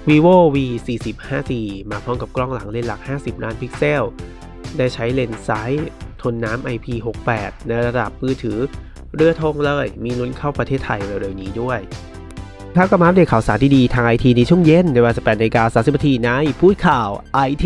vivo v 40 5G มาพร้อมกับกล้องหลังเลนส์หลัก50ล้านพิกเซลได้ใช้เลนส์ซ้ายทนน้ำ IP68 ในระดับมือถือเรือธงเลยมีลุ้นเข้าประเทศไทยเร็วๆนี้ด้วยครับก็มาอัปเดตข่าวสารดีๆทาง IT ในช่วงเย็นในเวลา 18:30 นาทีในพูดข่าว IT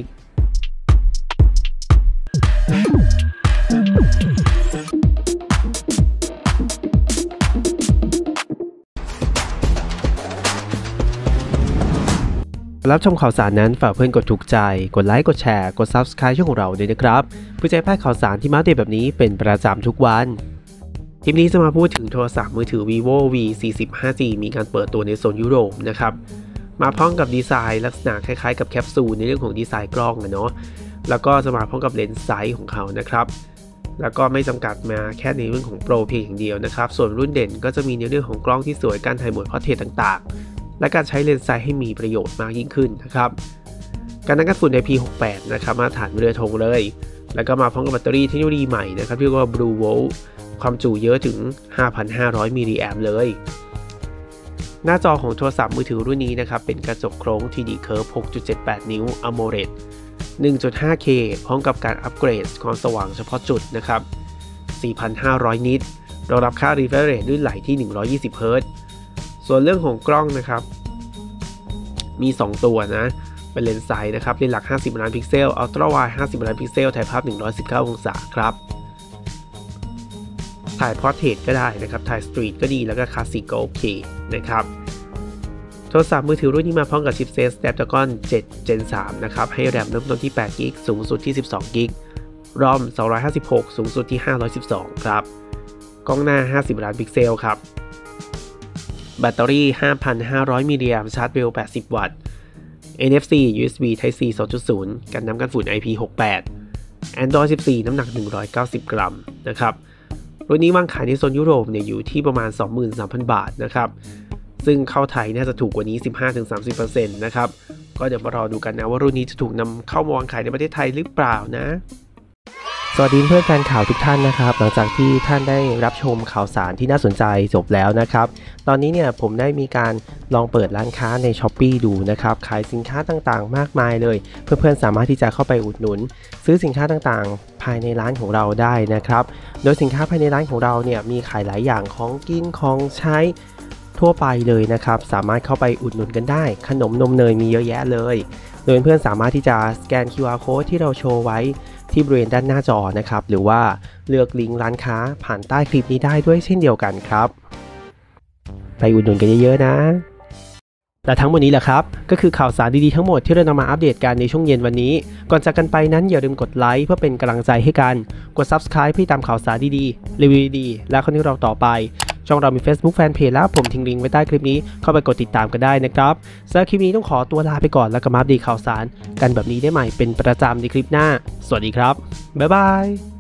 รับชมข่าวสารนั้นฝากเพื่อนกดถูกใจกดไลค์กดแชร์กด Subscribe ช่องของเราด้วยนะครับเพื่อจะให้พลาดข่าวสารที่มาอัปเดตแบบนี้เป็นประจำทุกวันคลิปนี้จะมาพูดถึงโทรศัพท์มือถือ vivo v 40 5G มีการเปิดตัวในโซนยุโรปนะครับมาพร้อมกับดีไซน์ลักษณะคล้ายๆกับแคปซูลในเรื่องของดีไซน์กล้องเนาะแล้วก็จะมาพร้อมกับเลนส์ไซส์ของเขานะครับแล้วก็ไม่จำกัดมาแค่ในเรื่องของโปรเพียงอย่างเดียวนะครับส่วนรุ่นเด่นก็จะมีในเรื่องของกล้องที่สวยการถ่ายโหมดพอร์เทรตต่างๆและการใช้เลนส์ไซส์ให้มีประโยชน์มากยิ่งขึ้นนะครับการกันฝุ่น IP68 นะครับมาตรฐานเรือธงเลยแล้วก็มาพร้อมกับแบตเตอรี่เทคโนโลยีใหม่นะครับเรียกว่า Blue Volt ความจุเยอะถึง 5,500 มิลลิแอมป์เลยหน้าจอของโทรศัพท์มือถือรุ่นนี้นะครับเป็นกระจกโครง 3D Curve 6.78 นิ้ว AMOLED 1.5K พร้อมกับการอัปเกรดความสว่างเฉพาะจุดนะครับ 4,500 นิตรองรับค่า refresh rate ลื่นไหลที่ 120 เฮิรตซ์ส่วนเรื่องของกล้องนะครับมี 2 ตัวนะเป็นเลนส์ไซส์นะครับเลนส์หลัก50ล้านพิกเซล Ultra Wide 50ล้านพิกเซลถ่ายภาพ119องศาครับถ่ายพอร์เทรตก็ได้นะครับถ่ายสตรีทก็ดีแล้วก็คลาสสิกก็โอเคนะครับโทรศัพท์มือถือรุ่นนี้มาพร้อมกับชิปเซต Snapdragon 7 Gen 3นะครับให้แรมเริ่มต้นที่8 GB สูงสุดที่12 GB ROM 256สูงสุดที่512ครับกล้องหน้า50ล้านพิกเซลครับแบตเตอรี่ 5,500 มิลลิแอมป์ชาร์จเร็ว80 วัตต์ NFC USB Type C 2.0 กันน้ำกันฝุ่น IP68 Android 14 น้ำหนัก190 กรัมนะครับรุ่นนี้วางขายในโซนยุโรปเนี่ยอยู่ที่ประมาณ 23,000 บาทนะครับซึ่งเข้าไทยน่าจะถูกกว่านี้ 15-30% นะครับก็เดี๋ยวมารอดูกันนะว่ารุ่นนี้จะถูกนำเข้ามาวางขายในประเทศไทยหรือเปล่านะสวัสดีเพื่อนแฟนข่าวทุกท่านนะครับหลังจากที่ท่านได้รับชมข่าวสารที่น่าสนใจจบแล้วนะครับตอนนี้เนี่ยผมได้มีการลองเปิดร้านค้าใน Shopee ดูนะครับขายสินค้าต่างๆมากมายเลยเพื่อนๆสามารถที่จะเข้าไปอุดหนุนซื้อสินค้าต่างๆภายในร้านของเราได้นะครับโดยสินค้าภายในร้านของเราเนี่ยมีขายหลายอย่างของกินของใช้ทั่วไปเลยนะครับสามารถเข้าไปอุดหนุนกันได้ขนมนมเนยมีเยอะแยะเลยโดยเพื่อนสามารถที่จะสแกน QR Code ที่เราโชว์ไว้ที่บริเวณด้านหน้าจอนะครับหรือว่าเลือกลิงก์ร้านค้าผ่านใต้คลิปนี้ได้ด้วยเช่นเดียวกันครับไปอุดหนุนกันเยอะๆนะและทั้งหมดนี้แหละครับก็คือข่าวสารดีๆทั้งหมดที่เรานำมาอัปเดตกันในช่วงเย็นวันนี้ก่อนจากกันไปนั้นอย่าลืมกดไลค์เพื่อเป็นกำลังใจให้กันกด Subscribe เพื่อตามข่าวสารดีๆรีวิวดีๆและคอนเทนต์เราต่อไปช่องเรามี Facebook Fanpage แล้วผมทิ้งลิงก์ไว้ใต้คลิปนี้เข้าไปกดติดตามกันได้นะครับสำหรับคลิปนี้ต้องขอตัวลาไปก่อนแล้วก็มาอัปเดตข่าวสารกันแบบนี้ได้ใหม่เป็นประจำในคลิปหน้าสวัสดีครับบ๊ายบาย